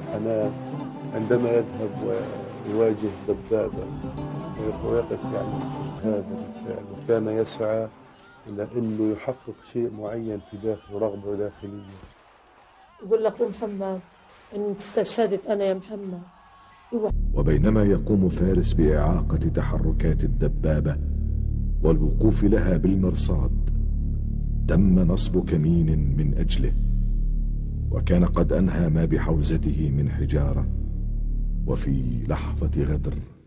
الحنان عندما يذهب ويواجه دبابة ويقف يعني هذا بالفعل، وكان يسعى إلى أنه يحقق شيء معين في داخله، رغبة داخلية. يقول لك محمد إن استشهدت أنا يا محمد. وبينما يقوم فارس بإعاقة تحركات الدبابة والوقوف لها بالمرصاد، تم نصب كمين من أجله، وكان قد أنهى ما بحوزته من حجارة، وفي لحظة غدر